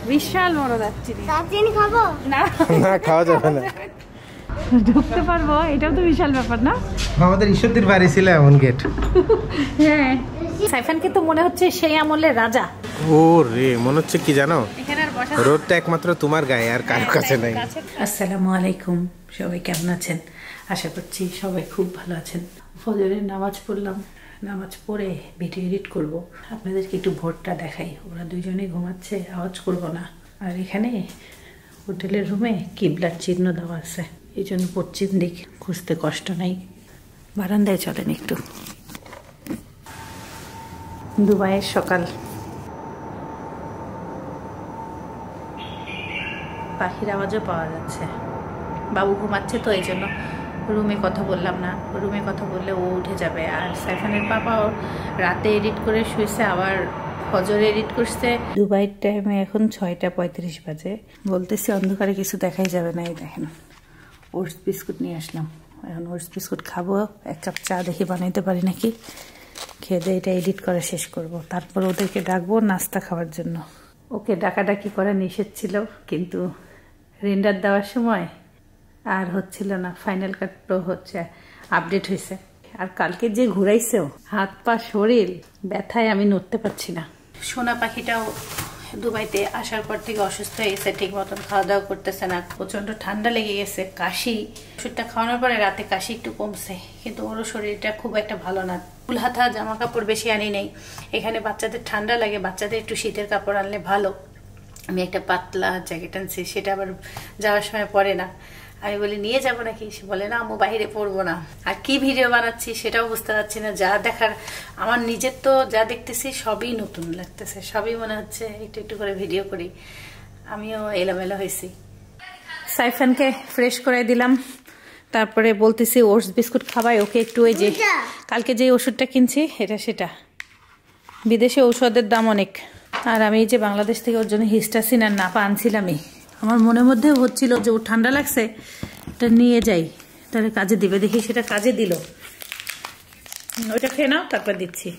বিশাল বড় দারচিনি। দারচিনি খাবো না না, খাওয়া যাবে না। ঢুকতে পারবো, এটাও তো বিশাল ব্যাপার না? আমাদের ঈশ্বরদীর বাড়ি ছিল এমন গেট। হ্যাঁ, সাইফানকে তো মনে হচ্ছে সেই আমলের রাজা। ও রে, মনে হচ্ছে কি জানো, এখানে আর বসা রোদটা একমাত্র তোমার গায়ে, আর কারো কাছে নাই। আসসালামু আলাইকুম, সবাই কেমন আছেন? আশা করছি সবাই খুব ভালো আছেন। ফজরের নামাজ পড়লাম, নামাজ পড়ে ভিডিও এডিট করব। আপনাদেরকে একটু ভোরটা দেখাই। ওরা দুজনেই ঘুমাচ্ছে, আওয়াজ করব না। আর এখানে হোটেলের রুমে কিবলার চিহ্ন দেওয়া আছে, এই জন্য পশ্চিম দিক খুঁজতে কষ্ট নাই। বারান্দায় চলেন একটু। দুবাইয়ের সকাল, পাখির আওয়াজও পাওয়া যাচ্ছে। বাবু ঘুমাচ্ছে তো এই জন্য রুমে কথা বললাম না, রুমে কথা বললে ও উঠে যাবে। আর সাইফানের পাপাও রাতে এডিট করে শুয়েছে, আবার ফজরে এডিট করছে। দুবাইয়ের টাইমে এখন 6:35 বাজে। বলতেছি অন্ধকারে কিছু দেখাই যাবে না। এই দেখেন, ওটস বিস্কুট নিয়ে আসলাম। এখন ওটস বিস্কুট খাবো, এক কাপ চা দেখি বানাইতে পারি নাকি। খেয়ে এটা এডিট করে শেষ করব, তারপর ওদেরকে ডাকবো নাস্তা খাওয়ার জন্য। ওকে ডাকাডাকি করা নিষেধ ছিল, কিন্তু রেন্ডার দেওয়ার সময় আর হচ্ছিল না। ফাইনাল কাট প্রো হচ্ছে, আপডেট হয়েছে। আর কালকে যে ঘুরাইছেও, হাত পা শরীর ব্যথায় আমি নড়তে পারছি না। সোনা পাখিটাও দুবাইতে আসার পর থেকে অসুস্থ হয়ে গেছে, ঠিক মতন খাওয়া দাওয়া করতেছে না। প্রচন্ড ঠান্ডা লেগে গেছে, কাশি। ওষুধটা খাওয়ানোর পরে রাতে কাশি একটু কমছে, কিন্তু ওরও শরীরটা খুব একটা ভালো না। ফুল হাতা জামা কাপড় বেশি আনি নেই। এখানে বাচ্চাদের ঠান্ডা লাগে, বাচ্চাদের একটু শীতের কাপড় আনলে ভালো। আমি একটা পাতলা জ্যাকেট আনছি, সেটা আবার যাওয়ার সময় পরে না। আমি বলি নিয়ে যাবো নাকি, সে বলে না আমি বাইরে পড়বো না। আর কি ভিডিও বানাচ্ছি সেটাও বুঝতে পারছি না। যা দেখার, আমার নিজের তো যা দেখতেছি সবই নতুন লাগতেছে, সবই মনে হচ্ছে একটু একটু করে ভিডিও করি। আমিও এলোমেলো হয়েছি। সাইফানকে ফ্রেশ করে দিলাম, তারপরে বলতেছি ওটস বিস্কুট খাবাই ওকে একটু। ওই যে কালকে যে ওষুধটা কিনছি এটা সেটা, বিদেশে ঔষধের দাম অনেক। আর আমি যে বাংলাদেশ থেকে ওর জন্য হিস্টাসিন আর নাপা আনছিলামই। আমার মনের মধ্যে হচ্ছিল যে ও ঠান্ডা লাগছে, এটা নিয়ে যাই, তাহলে কাজে দিবে। দেখি সেটা কাজে দিল। ওইটা খেয়ে নাও, তারপর দিচ্ছি।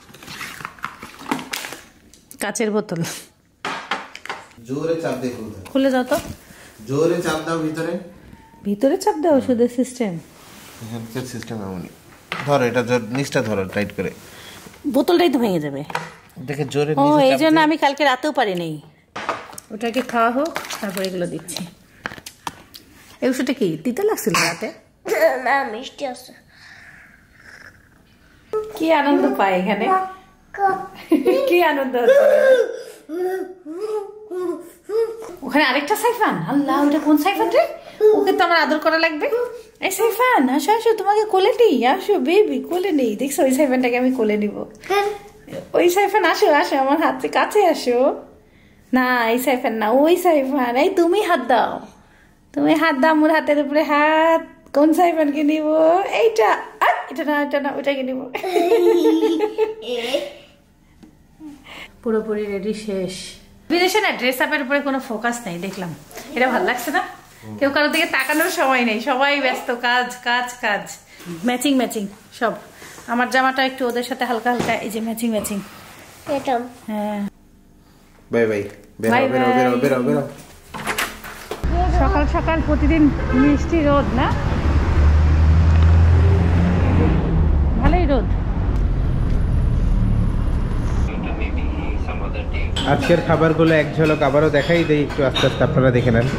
কাচের বোতল, জোরে চাপ দিয়ে খুলে দাও তো। জোরে চাপ দাও ভিতরে, ভিতরে চাপ দাও ওষুধের সিস্টেম। হেলথের সিস্টেম এমনই। ধরো এটা, নিচটা ধরো টাইট করে। বোতলটাই তো ভেঙে যাবে। দেখে জোরে। ও এই জন্য আমি কালকে রাতেও পারি নাই। ওটাকে খাওয়া হোক, তারপর এগুলো দিচ্ছি। এই ওষুধটা কি তিতা লাগছিল রাতে? না, মিষ্টি আছে। কি আনন্দ পায় এখানে, কি আনন্দ হচ্ছে। ওখানে আরেকটা সাইফান। আল্লাহ, ওটা কোন সাইফান রে? ওকে তো আমার আদর করা লাগবে। এই সাইফান, আসো আসো, তোমাকে কোলে নিই, আসো বেবি, কোলে নেই। দেখছো ওই সাইফানটাকে আমি কোলে নিব। ওই সাইফান, আসো আসো, আমার হাতে কাছে আসো। না এই সাইফান না, ওই সাইফান। এই তুমি হাত দাও, তুমি হাত দাও মোর হাতের উপরে হাত। কোন সাইফানকে নিব? এইটা। এটা না, এটা না, ওইটাকে নিব। পুরোপুরি রেডি শেষ। বিদেশে না ড্রেস আপের উপরে কোনো ফোকাস নেই, দেখলাম। এটা ভালো লাগছে না? কেউ কারোর দিকে তাকানোর সময় নেই, সবাই ব্যস্ত, কাজ কাজ কাজ। ম্যাচিং ম্যাচিং সব। আমার জামাটা একটু ওদের সাথে হালকা হালকা, এই যে ম্যাচিং ম্যাচিং। হ্যাঁ, বাই বাই। বেরো বেরো বেরো বেরো বেরো। সকাল সকাল প্রতিদিন মিষ্টি রোদ না, ভালোই রোদ। আজকের খাবারগুলো এক ঝলক আবারও দেখাই দেই, একটু আস্তে আস্তে আপনারা দেখে নেন।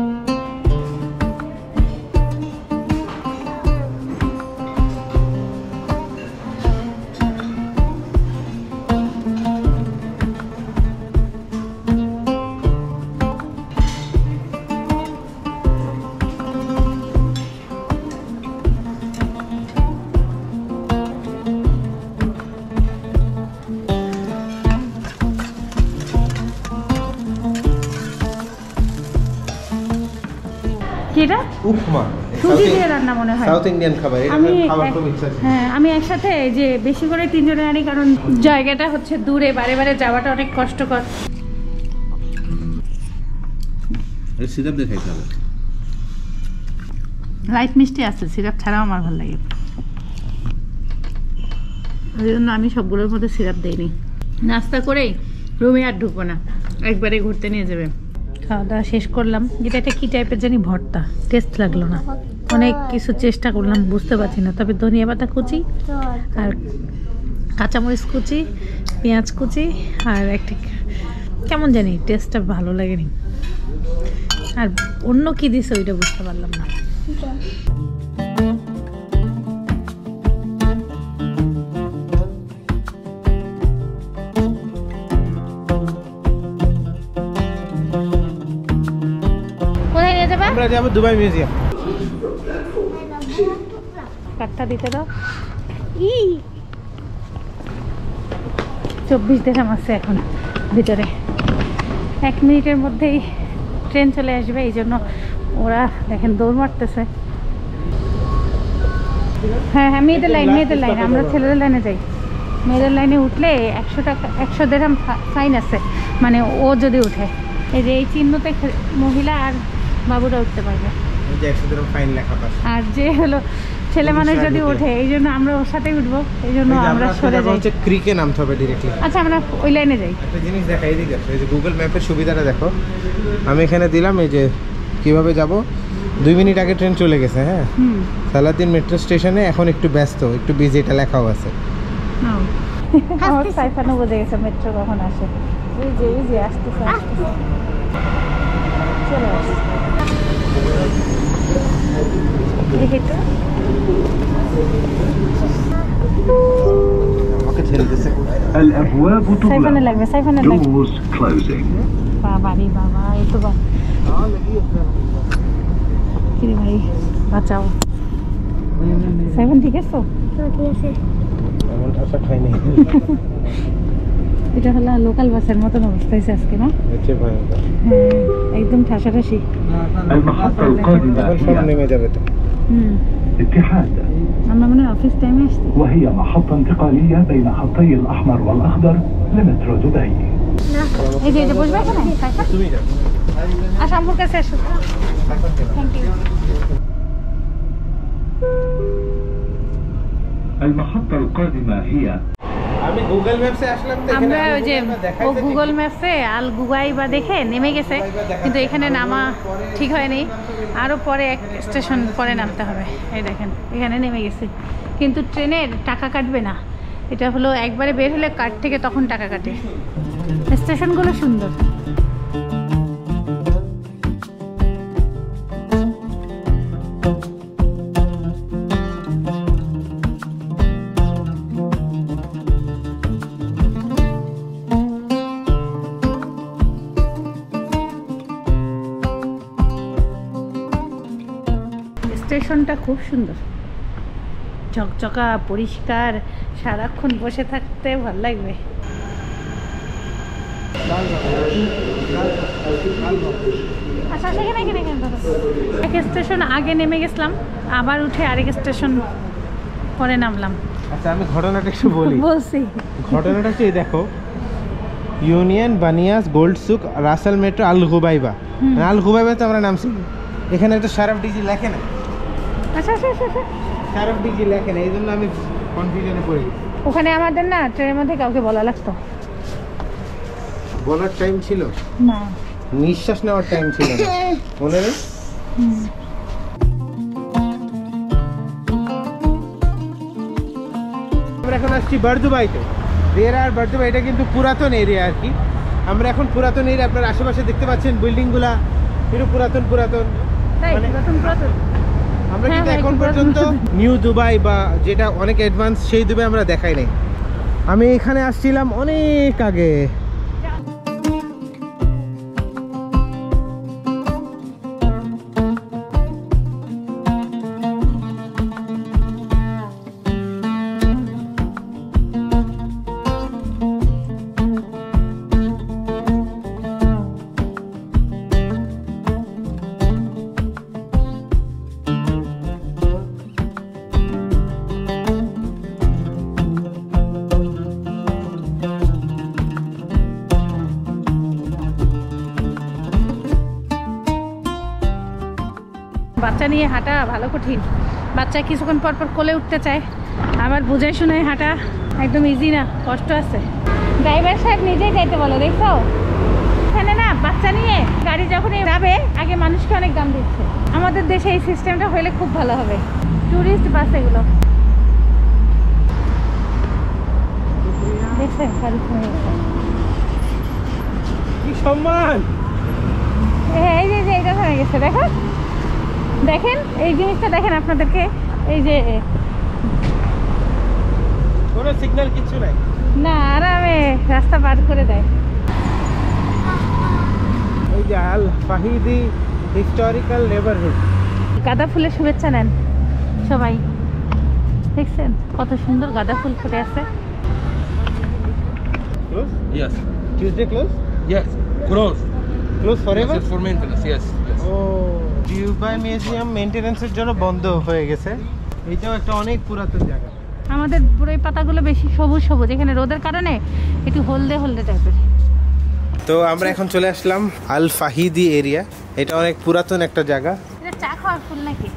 উপমা, সুজি দিয়ে রান্না মনে হয়, সাউথ ইন্ডিয়ান খাবার। আমি খাবার খুব ইচ্ছা ছিল। হ্যাঁ, আমি একসাথে যে বেশি করে তিনজনে আনি, কারণ জায়গাটা হচ্ছে দূরে, বারে বারে যাওয়াটা অনেক কষ্টকর। এই সিরাপ দিয়ে খাইতে হবে। লাইট মিষ্টি আছে, সিরাপ ছাড়াও আমার ভালো লাগে। ওই জন্য আমি সবগুলোর মধ্যে সিরাপ দেইনি। নাস্তা করেই রুমে আর ঢুকবো না, একবারে ঘুরতে নিয়ে যাবে। খাওয়া দাওয়া শেষ করলাম। যেটা একটা কী টাইপের জানি ভর্তা, টেস্ট লাগলো না। অনেক কিছু চেষ্টা করলাম, বুঝতে পারছি না। তবে ধনিয়া পাতা কুচি আর কাঁচামরিচ কুচি, পেঁয়াজ কুচি আর একটা কেমন জানি টেস্টটা ভালো লাগেনি। আর অন্য কি দিছে ওইটা বুঝতে পারলাম না। কোথায় নিয়ে যাবে? আমরা যাবো দুবাই মিউজিয়াম। কার্ডটা দিতে দাও। 24 দিরহাম আছে এখন ভিতরে। 1 মিনিটের মধ্যেই ট্রেন চলে আসবে, এই জন্য ওরা দেখেন দৌড় মারতেছে। হ্যাঁ হ্যাঁ, মেয়েদের লাইন, মেয়েদের লাইন। আমরা ছেলেদের লাইনে যাই। মেয়েদের লাইনে উঠলে 100 টাকা, 100 দিরহাম ফাইন আছে, মানে ও যদি উঠে। এই যে এই চিহ্নতে মহিলা আর বাবুরা উঠতে পারবে। ফাইন লেখা আছে। আর যে হলো ছেলে মানুষ যদি ওঠে, এই জন্য আমরা ওর সাথে উঠবো, এই জন্য আমরা সরে যাই। ক্রিকে নামতে হবে ডিরেক্টলি। আচ্ছা, আমরা ওই লাইনে যাই। একটা জিনিস দেখাই দিই, এই যে গুগল ম্যাপের সুবিধাটা দেখো। আমি এখানে দিলাম এই যে কিভাবে যাব। 2 মিনিট আগে ট্রেন চলে গেছে। হ্যাঁ, সালাউদ্দিন মেট্রো স্টেশনে এখন একটু ব্যস্ত, একটু বিজি, এটা লেখাও আছে। আমার সাইফানও বুঝে গেছে মেট্রো কখন আসে। এই যে আসতেছে, চলে আসছে। দেখি তো, আমাকে ছেড়ে দিয়েছে। সাইফানে লাগবে, সাইফানে লাগবে। বাবা রে বাবা, এই তো কি রে ভাই, বাঁচাও। সাইফান ঠিক আছে? এমন ঠাসা খাইনি। এটা হলো লোকাল বাসের মতন অবস্থা হয়েছে আজকে, না? হ্যাঁ, একদম ঠাসাঠাসি। المحطة নেমে যাবে তো। اتحاد আমরা মনে হয় অফিস টাইমে আসছি। وهي محطة انتقالية بين خطي الأحمر والأخضر لمترو دبي. এই যে বসবে এখানে, তুমি যাও। আর শামপুর কাছে আসো। Thank you. المحطة القادمة هي আমি গুগল ম্যাপসে আসলাম তো, এখানে আমরা ওই যে ও গুগল ম্যাপসে আল গুগাইবা দেখে নেমে গেছে, কিন্তু এখানে নামা ঠিক হয়নি। আরও পরে এক স্টেশন পরে নামতে হবে। এই দেখেন এখানে নেমে গেছে, কিন্তু ট্রেনের টাকা কাটবে না। এটা হলো একবারে বের হলে কার্ড থেকে তখন টাকা কাটে। স্টেশনগুলো সুন্দর। স্টেশনটা খুব সুন্দর, চকচকা পরিষ্কার, সারাক্ষণ বসে থাকতে ভালো লাগবে। আচ্ছা, সেখানে এক স্টেশন আগে নেমে গেছিলাম, আবার উঠে আরেক স্টেশন পরে নামলাম। আচ্ছা, আমি ঘটনাটা একটু বলি। বলছি ঘটনাটা হচ্ছে, দেখো, ইউনিয়ন বানিয়াস গোল্ড সুক রাসেল মেট্রো আল গুবাইবা। আল গুবাইবাতে আমরা নামছি। এখানে একটা শারাফ ডিজি লেখে না। আচ্ছা আচ্ছা আচ্ছা, শারাফ ডিজি লেখে না, এই জন্য আমি কনফিউশনে পড়ে গেছি। ওখানে আমাদের না ট্রেনের মধ্যে কাউকে বলা লাগতো। বলার টাইম ছিল না, নিঃশ্বাস নেওয়ার টাইম ছিল না, মনে নেই? আমরা এখন আসছি বারদুবাইতে। বারদুবাই এটা কিন্তু পুরাতন এরিয়া আর কি। আমরা এখন পুরাতন এরিয়া, আপনার আশেপাশে দেখতে পাচ্ছেন বিল্ডিংগুলা একটু পুরাতন মানে আমরা কিন্তু এখন পর্যন্ত নিউ দুবাই বা যেটা অনেক অ্যাডভান্স সেই দুবাই আমরা দেখাই নাই। আমি এখানে আসছিলাম অনেক আগে। বাচ্চা নিয়ে হাঁটা ভালো কঠিন। বাচ্চা কিছুক্ষণ পর পর কোলে উঠতে চায়, আবার বুঝে শুনে হাঁটা একদম ইজি না, কষ্ট আছে। ড্রাইভার সাহেব নিজেই যাইতে বলে, দেখছো? বাচ্চা নিয়ে গাড়ি যখন যাবে আগে মানুষকে অনেক দাম দিচ্ছে। আমাদের দেশে এই সিস্টেমটা হলে খুব ভালো হবে। টুরিস্ট বাস এগুলো দেখছেন, গাড়ি থেমে গেছে। কি সম্মান! এই যে এইটা থেমে গেছে, দেখেন দেখেন এই জিনিসটা দেখেন আপনাদেরকে। এই যে কোনো সিগন্যাল কিছু নাই, না আরামে রাস্তা পার করে দেয়। এই যে আল ফাহিদি হিস্টোরিক্যাল নেবারহুড। গাঁদা ফুলের শুভেচ্ছা নেন সবাই, দেখছেন কত সুন্দর গাঁদা ফুল ফুটে আছে। Close? Yes. Tuesday close? Yes. Close. Close forever? Except for maintenance. Yes. Yes. ও ডিউবাই মিউজিয়াম মেইনটেনেন্সের জন্য বন্ধ হয়ে গেছে। এইটাও একটা অনেক পুরাতন জায়গা। আমাদের বড়ই পাতাগুলো বেশি সবুজ সবুজ, এখানে রোদের কারণে একটু হলদে হলদে টাইপের। তো আমরা এখন চলে আসলাম আল ফাহিদি এরিয়া। এটা অনেক পুরাতন একটা জায়গা। এটা চা খাওয়ার ফুল নাকি?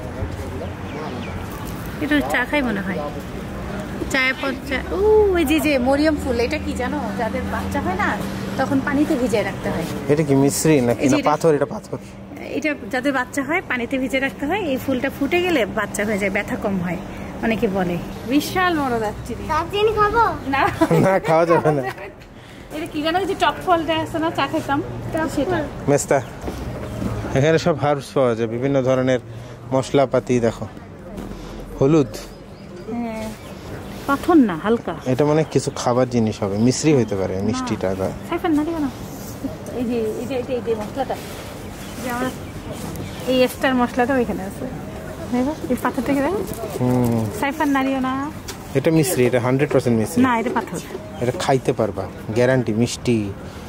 এটা চা খাই মনে হয়। চায়ের পর চা। ও ওই যে মরিয়ম ফুল, এটা কি জানো, যাদের বাচ্চা হয় না তখন পানিতে ভিজিয়ে রাখতে হয়। এটা কি মিশ্রি নাকি না পাথর? এটা পাথর। এটা যাদের বাচ্চা হয় পানিতে ভিজিয়ে রাখতে হয়। এই ফুলটা ফুটে গেলে বাচ্চা হয়ে যায়, ব্যথা কম হয় অনেকে বলে। বিশাল বড় দারচিনি। দারচিনি খাবো না না, খাওয়া যাবে না। এটা কি জানো, যে টক ফলটা আছে না, চা খেতাম সেটা। মেস্তা। এখানে সব হার্বস পাওয়া যায়, বিভিন্ন ধরনের মশলাপাতি। দেখো হলুদ, হ্যাঁ পাথর না, হালকা। এটা মানে কিছু খাবার জিনিস হবে, মিশ্রি হইতে পারে মিষ্টিটা। সাইফান না দিও না। এই যে এই যে মশলাটা, যে আমরা এই এক্সট্রা মশলাটা ওইখানে আছে, এই পাথরটা কি দেখো। সাইফান না দিও না। এটা মিশ্রি, এটা 100% মিশ্রি না, এটা পাথর। এটা খাইতে পারবা গ্যারান্টি, মিষ্টি।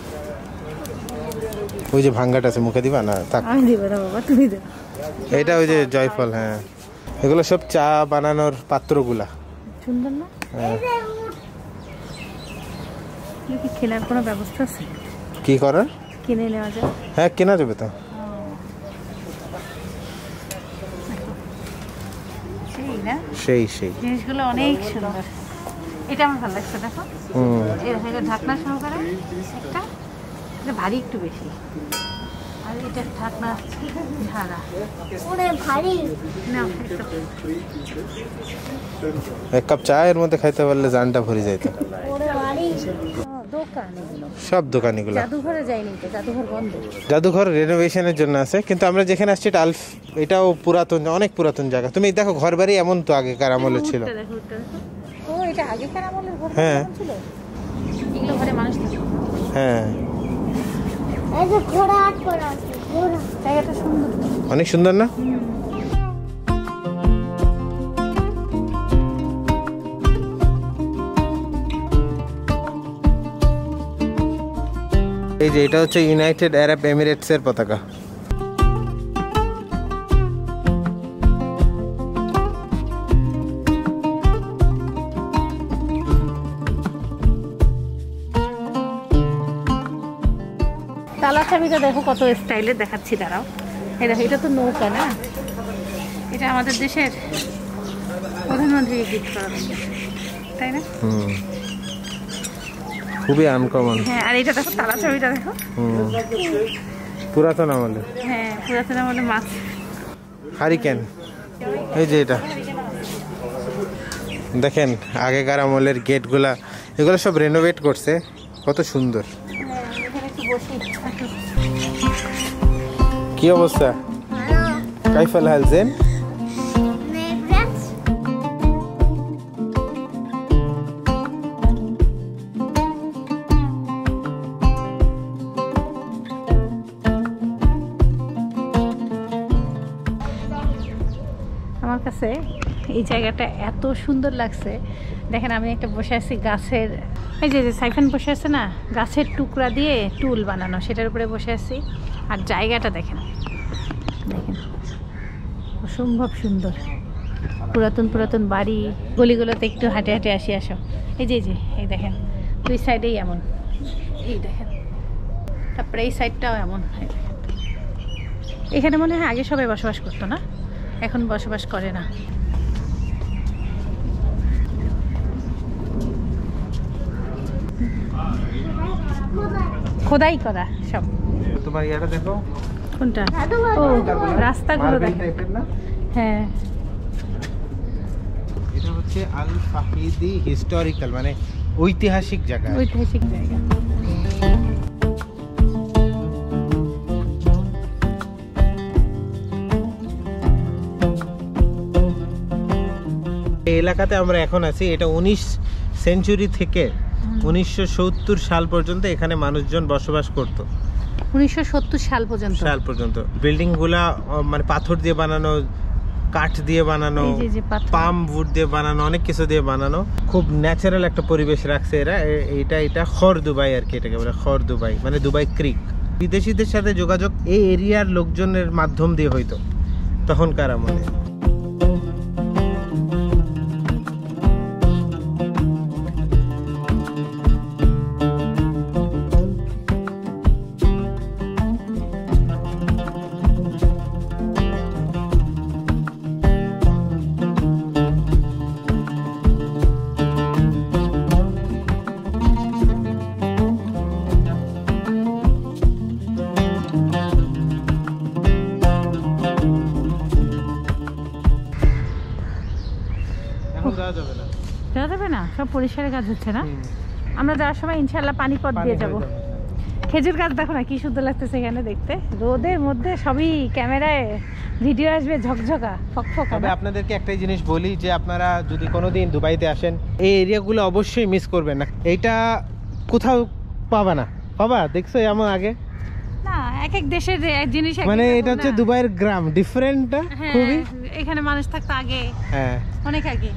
ওই যে ভাঙ্গাটা আছে, মুখে দিবা না? থাক, আমি দিব না বাবা, তুমি দেব। এটা ওই যে জয়ফল। হ্যাঁ, এগুলো সব চা বানানোর পাত্রগুলা। সুন্দর না? কি কেনার কোনো ব্যবস্থা আছে? কি করার? কিনে নেওয়া যায়? হ্যাঁ, কেনা যাবে তো। সেই না, সেই জিনিসগুলো অনেক সুন্দর। এটা আমার ভালো লাগছে, দেখো এরকম ঢাকনা সহকারে একটা, এটা ভারী একটু বেশি, আর এটা ঢাকনা ছাড়া। ওরে ভারী না, এক কাপ চা এর মধ্যে খাইতে পারলে জানটা ভরে যাইত। ওরে ভারী দোকান এগুলো, সব দোকানিগুলো। জাদুঘরে যাইনি তো, জাদুঘর বন্ধ। জাদুঘর রেনোভেশনের জন্য আছে, কিন্তু আমরা যেখানে আসছি এটা এটাও পুরাতন, অনেক পুরাতন জায়গা। তুমি দেখো ঘর বাড়ি এমন তো আগেকার আমলে ছিল। ও এটা আগেকার আমলের ঘর হ্যাঁ। ছিল, এগুলো ঘরে মানুষ থাকে। হ্যাঁ, এই যে ঘোড়া হাট করা আছে, ঘোড়া। জায়গাটা সুন্দর, অনেক সুন্দর না? এই যে এটা হচ্ছে ইউনাইটেড আরব এমিরেটস এর পতাকা। তালা চাবিটা দেখো কত স্টাইলের দেখাচ্ছি, দাঁড়াও। এই দেখো, এটা তো নৌকা না, এটা আমাদের দেশের প্রধানমন্ত্রী গিফট করা, তাই না? খুবই আনকমন। হ্যাঁ, আর এটা দেখো তালা চাবিটা দেখো। পুরাতন আমলে। হ্যাঁ, পুরাতন আমলে মাছ। হারিকেন, এই যে এটা দেখেন আগেকার আমলের গেটগুলা, এগুলো সব রেনোভেট করছে, কত সুন্দর। কি অবস্থা? কাইফাল হাল জেন? আমার কাছে এই জায়গাটা এত সুন্দর লাগছে। দেখেন আমি একটা বসে আছি গাছের, এই যে সাইফান বসে আছে না, গাছের টুকরা দিয়ে টুল বানানো, সেটার উপরে বসে আছি। আর জায়গাটা দেখেন, দেখেন অসম্ভব সুন্দর। পুরাতন পুরাতন বাড়ি, গলিগুলোতে একটু হাঁটে হাঁটে আসো। এই যে এই দেখেন, দুই সাইডেই এমন, এই দেখেন, তারপরে এই সাইডটাও এমন। এখানে মনে হয় আগে সবাই বসবাস করতো না, এখন বসবাস করে না। খোদাই করা সব। তোমার ইয়াটা দেখো কোনটা? ও রাস্তাগুলো দেখো। হ্যাঁ, এটা হচ্ছে আল ফাহিদি হিস্টোরিক্যাল, মানে ঐতিহাসিক জায়গা। ঐতিহাসিক জায়গা। এই এলাকাতে আমরা এখন আছি, এটা 19 সেঞ্চুরি থেকে 1970 সাল পর্যন্ত এখানে মানুষজন বসবাস করত। 1970 সাল পর্যন্ত। বিল্ডিং গুলা মানে পাথর দিয়ে বানানো, কাঠ দিয়ে বানানো, পাম উড দিয়ে বানানো, অনেক কিছু দিয়ে বানানো। খুব ন্যাচারাল একটা পরিবেশ রাখছে এরা। এটা খর দুবাই আর কি, এটাকে বলে খর দুবাই, মানে দুবাই ক্রিক। বিদেশিদের সাথে যোগাযোগ এই এরিয়ার লোকজনের মাধ্যম দিয়ে হইতো তখনকার আমলে। যাওয়া যাবে না, সব পরিষ্কারের কাজ হচ্ছে না। আমরা যাওয়ার সময় ইনশাল্লাহ পানিপথ দিয়ে যাব। খেজুর গাছ দেখো না কি সুন্দর লাগতেছে এখানে দেখতে, রোদের মধ্যে সবই ক্যামেরায় ভিডিও আসবে ঝকঝকা ফকফকা। তবে আপনাদেরকে একটাই জিনিস বলি যে আপনারা যদি কোনোদিন দুবাইতে আসেন এই এরিয়াগুলো অবশ্যই মিস করবেন না। এইটা কোথাও পাবা না, পাবা দেখছো এমন আগে না, এক এক দেশের এক জিনিস, মানে এটা হচ্ছে দুবাইয়ের গ্রাম ডিফারেন্টটা খুবই। এখানে মানুষ থাকতো আগে, হ্যাঁ অনেক আগে।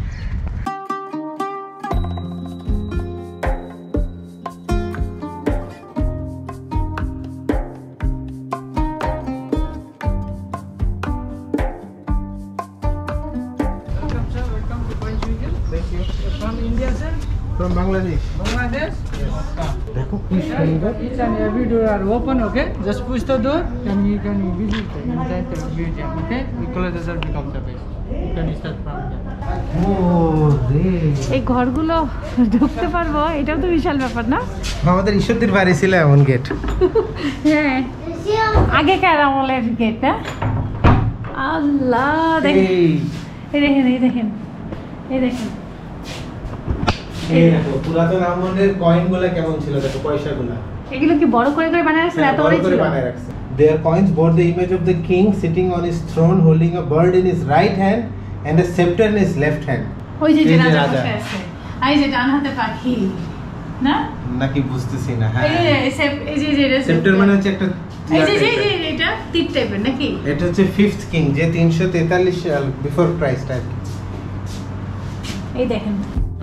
From Bangladesh. Bangladesh? দেখো কি সুন্দর। Each and every door are open, okay? Just push the door and you can visit inside the museum, okay? We close the door, become the base. You can start from there. ও রে, এই ঘরগুলো ঢুকতে পারবো, এটাও তো বিশাল ব্যাপার না? আমাদের ঈশ্বরদীর বাড়ি ছিল এমন গেট। হ্যাঁ, আগেকার আমলের গেট না? আল্লাহ, দেখেন এই দেখেন এই দেখেন এই দেখেন এই দেখো পুরাতন আমলের কয়েনগুলো কেমন ছিল, দেখো পয়সাগুলো। এগুলো কি বড় করে করে বানায় রাখছে? এত বড় ছিল বানায় রাখছে। Their coins bore the image of the king sitting on his throne holding a bird in his right hand and a scepter in his left hand. ওই যে রাজা বসে আছে, এই যে ডান হাতে পাখি না? নাকি বুঝতেছি না। হ্যাঁ, এই যে scepter মানে হচ্ছে একটা এই যে এটা তীর টাইপের নাকি? এটা হচ্ছে 5th কিং, যে 343 সাল বিফোর ক্রাইস্ট আর কি। এই দেখেন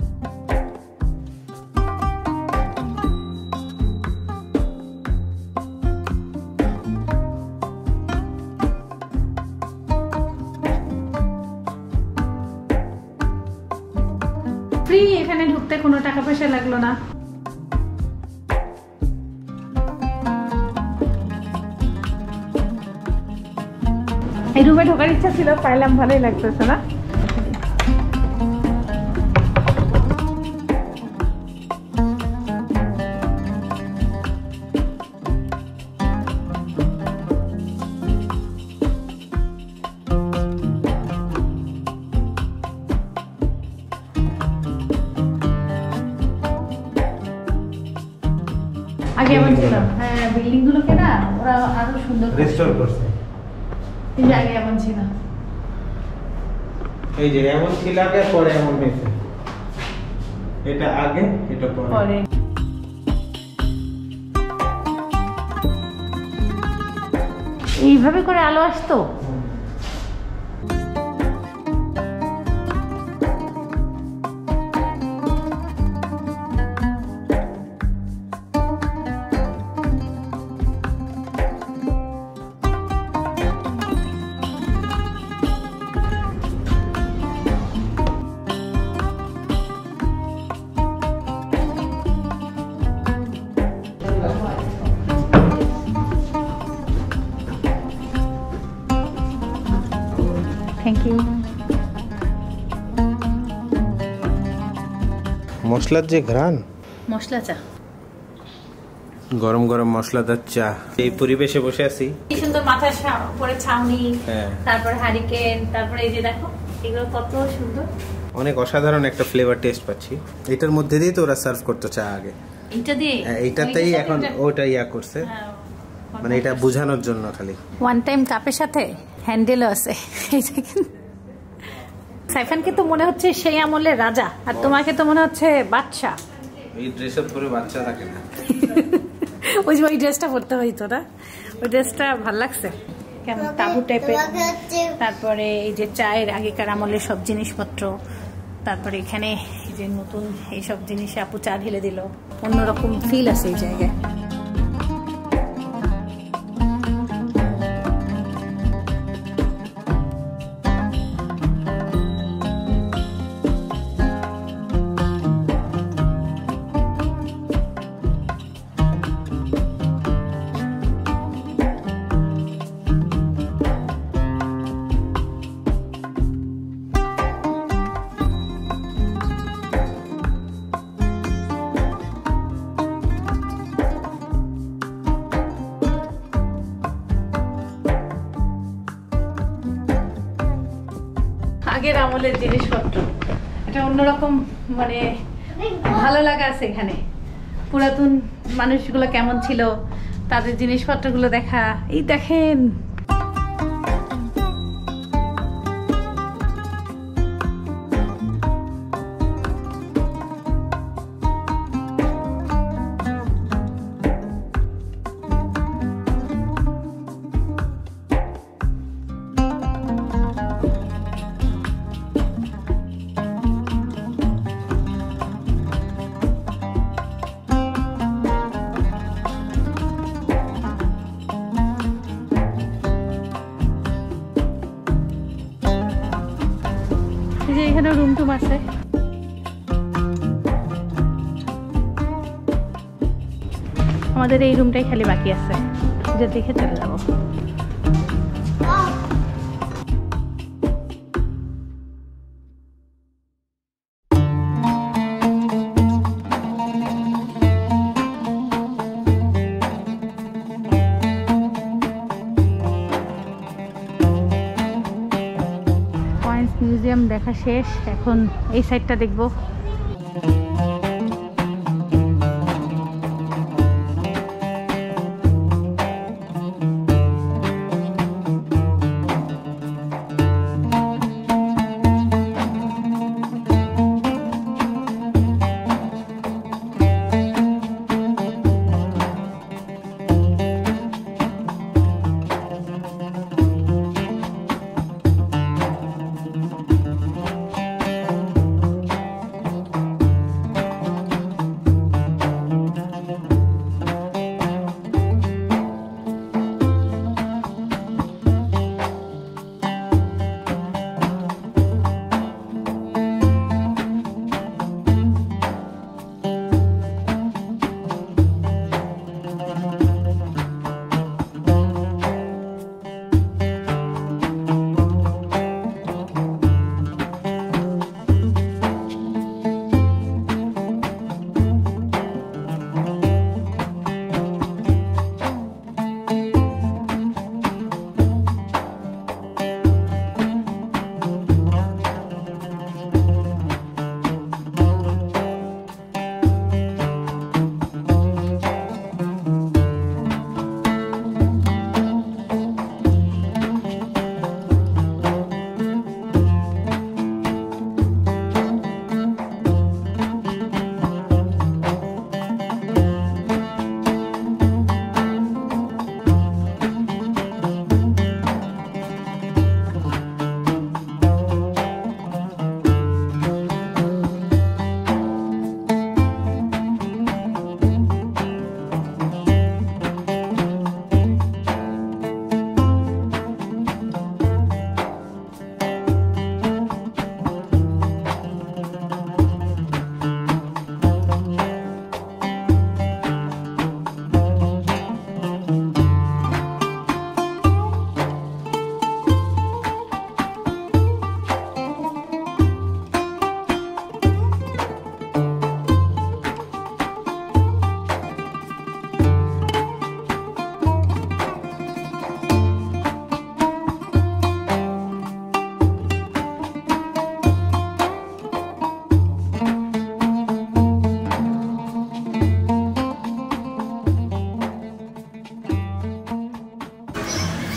ফ্রি, এখানে ঢুকতে কোনো টাকা পয়সা লাগলো না। এই রুমে ঢোকার ইচ্ছা ছিল, পাইলাম, ভালোই লাগতেছে না? আগে এমন ছিল, হ্যাঁ, বিল্ডিং গুলোকে না ওরা আরো সুন্দর রেস্টোর করছে। এই যে আগে এমন ছিল, এই যে এমন ছিল আগে, পরে এমন হয়েছে। এটা আগে, এটা পরে। এইভাবে করে আলো আসতো। Thank you. মশলার যে ঘ্রাণ, মশলা চা গরম গরম মশলাদার চা। এই পরিবেশে বসে আছি, কি সুন্দর মাথার পরে ছাউনি, হ্যাঁ, তারপর হারিকেন, তারপরে এই যে দেখো এগুলো কত সুন্দর, অনেক অসাধারণ একটা ফ্লেভার টেস্ট পাচ্ছি। এটার মধ্যে দিয়ে তো ওরা সার্ভ করতে চা আগে, এটা দিয়ে এইটাতেই এখন ওটা ইয়া করছে, মানে এটা বোঝানোর জন্য খালি। ওয়ান টাইম কাপের সাথে হ্যান্ডেলও আছে। সাইফানকে তো মনে হচ্ছে সেই আমলের রাজা, আর তোমাকে তো মনে হচ্ছে বাদশা। এই ড্রেস আপ করে বাচ্চা থাকে না। ওই যে ওই ড্রেসটা পরতে হইতো না, ওই ড্রেসটা ভাল লাগছে, কেমন তাবু টাইপের। তারপরে এই যে চায়ের আগেকার আমলের সব জিনিসপত্র, তারপরে এখানে এই যে নতুন এইসব জিনিস আপু চা ঢেলে দিল, অন্যরকম ফিল আছে এই জায়গায়। আগের আমলের জিনিসপত্র, এটা অন্যরকম, মানে ভালো লাগা আছে এখানে। পুরাতন মানুষগুলো কেমন ছিল, তাদের জিনিসপত্রগুলো দেখা। এই দেখেন যে এখানে রুম টুম আছে। আমাদের এই রুমটাই খালি বাকি আছে, যে দেখে চলে যাবো। মিউজিয়াম দেখা শেষ, এখন এই সাইডটা দেখবো।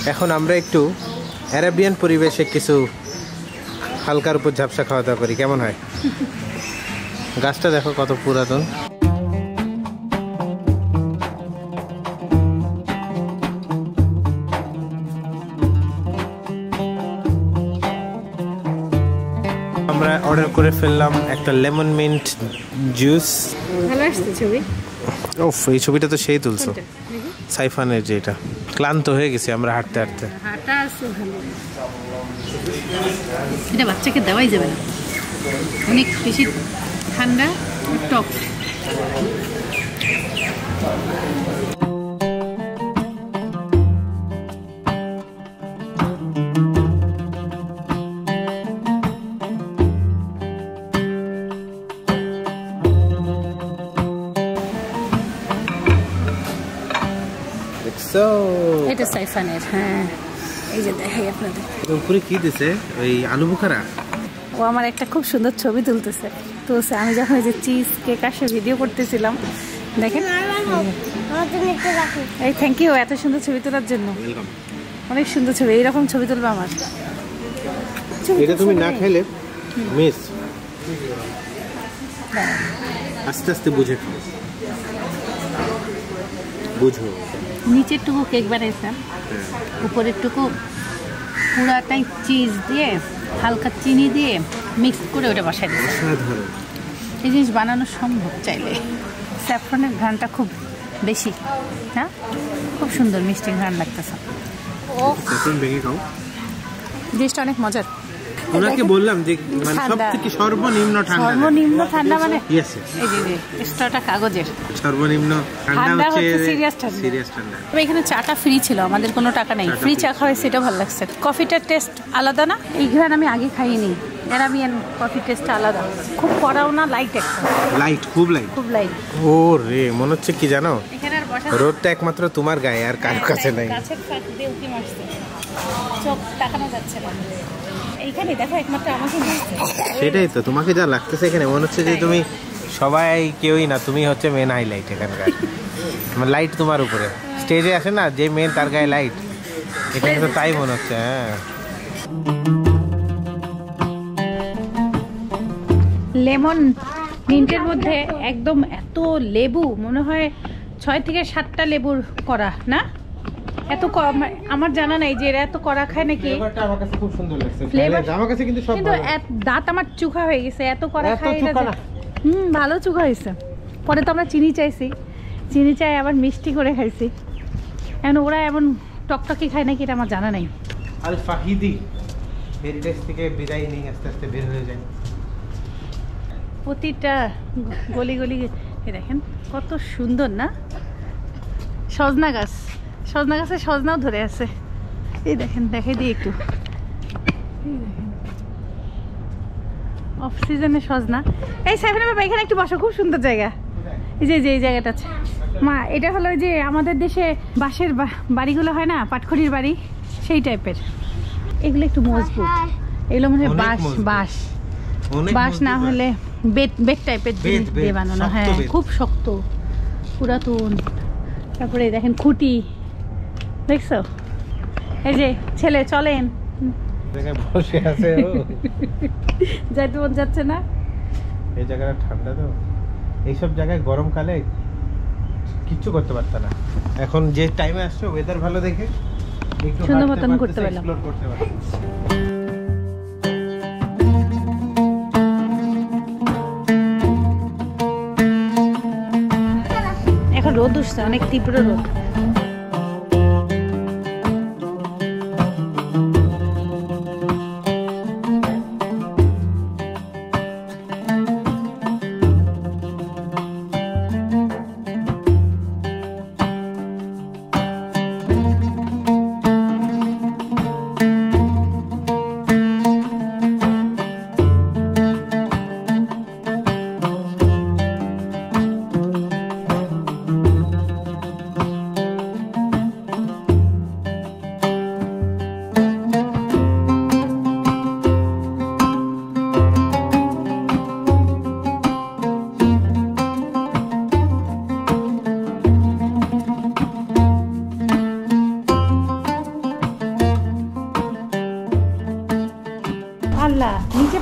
এখন আমরা একটু অ্যারাবিয়ান পরিবেশে কিছু হালকার উপর ঝাপসা খাওয়া দাওয়া করি, কেমন হয়? গাছটা দেখো কত পুরাতন। আমরা অর্ডার করে ফেললাম একটা লেমন মিন্ট জুস। ভালো আসছে ছবি। ওফ, এই ছবিটা তো সেই তুলছো, সাইফানের যেটা। ক্লান্ত হয়ে গেছি আমরা হাঁটতে হাঁটতে। হাঁটা আছে ভালো। এটা বাচ্চাকে দেওয়াই যাবে না, অনেক বেশি ঠান্ডা টক। এটা সাইফানের। হ্যাঁ, এই যে দেখাই আপনাদের। উপরে কি দিছে? ওই আলু বুখারা। ও আমার একটা খুব সুন্দর ছবি তুলতেছে। তো আমি যখন এই যে চিজ কেক আসে ভিডিও করতেছিলাম, দেখেন। এই থ্যাংক ইউ এত সুন্দর ছবি তোলার জন্য। অনেক সুন্দর ছবি, এইরকম ছবি তুলবে আমার। এটা তুমি না খাইলে মিস। আস্তে আস্তে বুঝে খাও, বুঝো। নিচের টুকু কেক বানাইছেন, উপরের টুকু পুরাটাই চিজ দিয়ে হালকা চিনি দিয়ে মিক্স করে ওটা বসাই দিয়েছে। এই জিনিস বানানো সম্ভব চাইলে। স্যাফরনের ঘ্রাণটা খুব বেশি, হ্যাঁ খুব সুন্দর মিষ্টি ঘ্রাণ লাগতেছে। জিনিসটা অনেক মজার। ওনাকে বললাম যে মানে সবথেকে সর্বনিম্ন ঠান্ডা। সর্বনিম্ন ঠান্ডা মানে ইয়েস, এই যে এক্সট্রাটা কাগজের। সর্বনিম্ন ঠান্ডা হচ্ছে সিরিয়াস ঠান্ডা। সিরিয়াস ঠান্ডা। তবে এখানে চাটা ফ্রি ছিল, আমাদের কোনো টাকা নেই। ফ্রি চা খাওয়াই, সেটা ভালো লাগছে। কফিটার টেস্ট আলাদা না? এই ঘ্রাণ আমি আগে খাইনি। অ্যারাবিয়ান কফি টেস্ট আলাদা, খুব কড়াও না, লাইট একটা। লাইট, খুব লাইট, খুব লাইট। ও রে, মনে হচ্ছে কি জানো, এখানে আর বসা রোদটা একমাত্র তোমার গায়ে আর কারো কাছে নাই। গাছের ফাঁক দিয়ে উঁকি মারছে, চোখ তাকানো যাচ্ছে না। এইখানে দেখো একমাত্র আমাকে দিয়েছে। সেটাই তো, তোমাকে যা লাগতেছে এখানে মনে হচ্ছে যে তুমি সবাই কেউই না, তুমি হচ্ছে মেন হাইলাইট এখানকার। লাইট তোমার উপরে। স্টেজে আসে না যে মেন, তার গায়ে লাইট। এখানে তো তাই মনে হচ্ছে। হ্যাঁ, লেমন মিন্টের মধ্যে একদম এত লেবু, মনে হয় 6 থেকে 7টা লেবুর করা না? এত আমার জানা নাই যে এরা এত কড়া খায় নাকি। ফ্লেভারটা আমার কাছে খুব সুন্দর লাগছে। ফ্লেভার আমার কাছে কিন্তু সব কিন্তু দাঁত আমার চুখা হয়ে গেছে, এত কড়া খায় এরা। ভালো চুখা হয়েছে। পরে তো আমরা চিনি চাইছি, চিনি চাই আবার মিষ্টি করে খাইছি। এখন ওরা এমন টকটকি খায় নাকি এটা আমার জানা নাই। আল ফাহিদি হেরিটেজ থেকে বিদায় নিয়ে আস্তে আস্তে বের হয়ে যায়। প্রতিটা গলি গলি দেখেন কত সুন্দর না? সজনা গাছ, সজনা গাছে সজনাও ধরে আছে। এই দেখেন, দেখাই দিই একটু। অফ সিজনে সজনা। এই সাইফানের বাবা এখানে একটু বসো, খুব সুন্দর জায়গা। এই যে এই জায়গাটা আছে মা, এটা হলো যে আমাদের দেশে বাঁশের বাড়িগুলো হয় না, পাটখড়ির বাড়ি, সেই টাইপের। এগুলো একটু মজবুত, এগুলো মনে হয় বাঁশ বাঁশ বাঁশ না হলে বেড টাইপের দিয়ে বানানো। হ্যাঁ, খুব শক্ত, পুরাতন। তারপরে দেখেন খুঁটি, দেখছো? এই যে ছেলে চলেন, বসে আছে, যাইতে মন যাচ্ছে না। এই জায়গাটা ঠান্ডা তো, এইসব জায়গায় গরমকালে কিচ্ছু করতে পারত না। এখন যে টাইমে আসছো ওয়েদার ভালো দেখে একটু সুন্দর মতন করতে পারলাম। এখন রোদ উঠছে, অনেক তীব্র রোদ।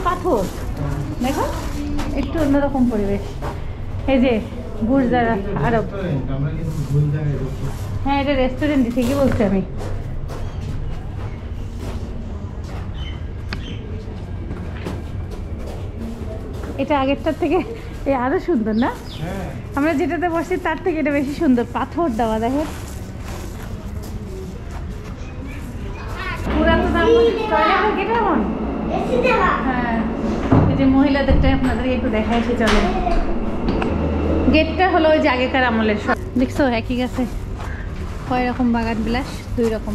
পাথর দেখো, একটু অন্যরকম পরিবেশ। এই যে বুর্জ আরব, হ্যাঁ এটা রেস্টুরেন্ট, ঠিকই বলছি আমি। এটা আগেরটার থেকে আরো সুন্দর না? আমরা যেটাতে বসছি তার থেকে এটা বেশি সুন্দর, পাথর দেওয়া দেখো। পুরাতন কেমন? হ্যাঁ, এই যে মহিলাদেরটা আপনাদের একটু দেখায় সে চলে। গেটটা হলো ওই যে আগেকার আমলের, সব দেখছো একই গাছে কয় রকম বাগান বিলাস, 2 রকম।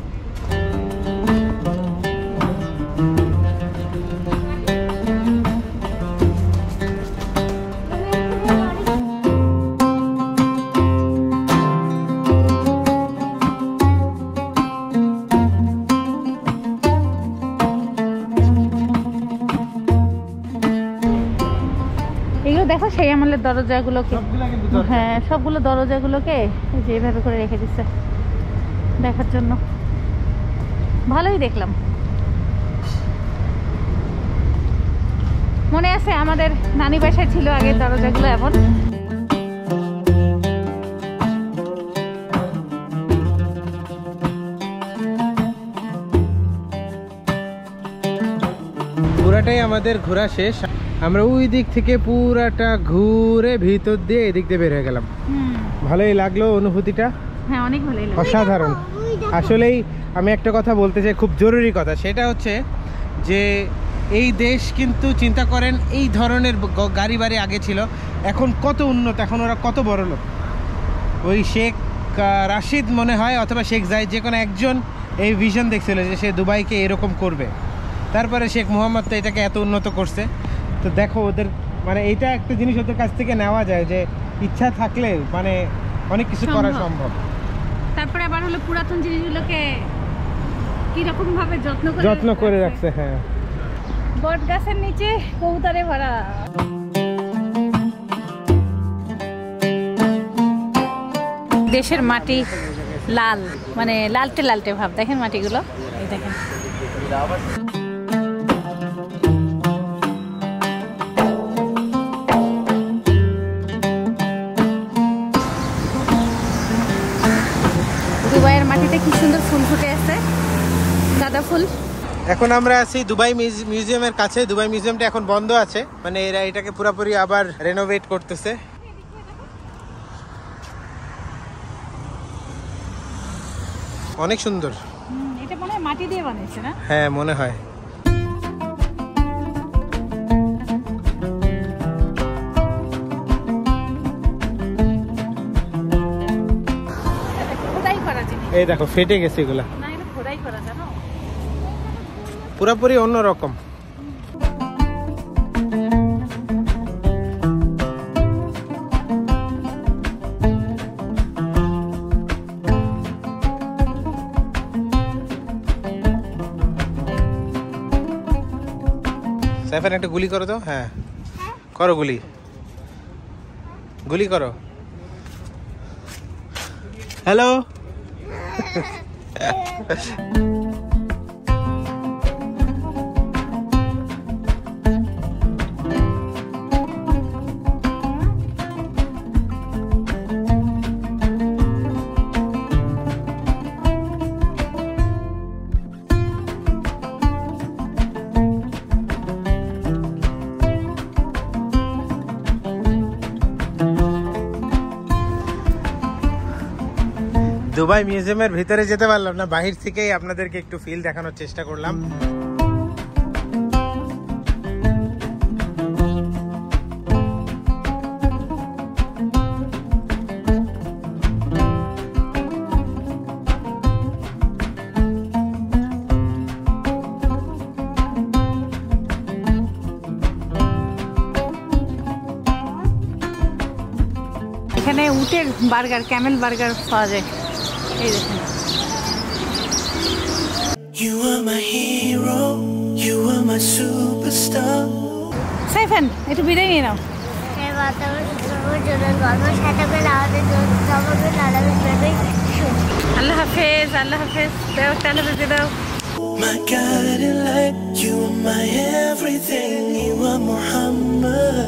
দেখো সেই আমলের দরজাগুলোকে, হ্যাঁ সবগুলো দরজাগুলোকে যে এইভাবে করে রেখে দিচ্ছে দেখার জন্য, ভালোই দেখলাম। মনে আছে আমাদের নানি বাসায় ছিল আগের দরজাগুলো এমন। পুরাটাই আমাদের ঘোরা শেষ, আমরা ওই দিক থেকে পুরাটা ঘুরে ভিতর দিয়ে এদিক দিয়ে বের হয়ে গেলাম। ভালোই লাগলো অনুভূতিটা, হ্যাঁ অনেক ভালোই লাগলো, অসাধারণ। আসলেই আমি একটা কথা বলতে চাই, খুব জরুরি কথা, সেটা হচ্ছে যে এই দেশ কিন্তু চিন্তা করেন এই ধরনের গাড়ি বাড়ি আগে ছিল, এখন কত উন্নত, এখন ওরা কত বড় লোক। ওই শেখ রাশিদ মনে হয় অথবা শেখ জায়েদ, যে কোনো একজন এই ভিশন দেখছিল যে সে দুবাইকে এরকম করবে, তারপরে শেখ মোহাম্মদ তো এটাকে এত উন্নত করছে। তো দেখো ওদের মানে এইটা একটা জিনিস ওদের কাছ থেকে নেওয়া যায় যে ইচ্ছা থাকলে মানে অনেক কিছু করা সম্ভব। তারপরে আবার হলো পুরাতন জিনিসগুলোকে কি রকম ভাবে যত্ন করে রাখছে। হ্যাঁ, বট গাছের নিচে কবুতরে ভরা। দেশের মাটি লাল, মানে লালটে লালটে ভাব, দেখেন মাটিগুলো, এই দেখেন। দুবাইয়ের মাটিতে কি সুন্দর ফুল ফুটে আছে, গাঁদা ফুল। এখন আমরা আছি দুবাই মিউজিয়ামের কাছে। দুবাই মিউজিয়ামটা এখন বন্ধ আছে, মানে এরা এটাকে পুরোপুরি আবার রেনোভেট করতেছে। অনেক সুন্দর, এটা মনে হয় মাটি দিয়ে বানিয়েছে না? হ্যাঁ মনে হয়। এই দেখো ফেটে গেছে এগুলা, পুরোপুরি অন্যরকম। সাইফান একটা গুলি করো তো। হ্যাঁ করো গুলি, গুলি করো। হ্যালো দুবাই মিউজিয়ামের ভিতরে যেতে পারলাম না, বাহির থেকেই আপনাদেরকে একটু ফিল দেখানোর চেষ্টা করলাম। এখানে উটের বার্গার, ক্যামেল বার্গার পাওয়া যায়, এই দেখেন। You are my hero, you are my superstar. Saifan একটু বিদায় নিয়ে নাও। আল্লাহ হাফেজ, আল্লাহ হাফেজ, দাও তাহলে দাও। my guiding light. You are my everything. You are Muhammad.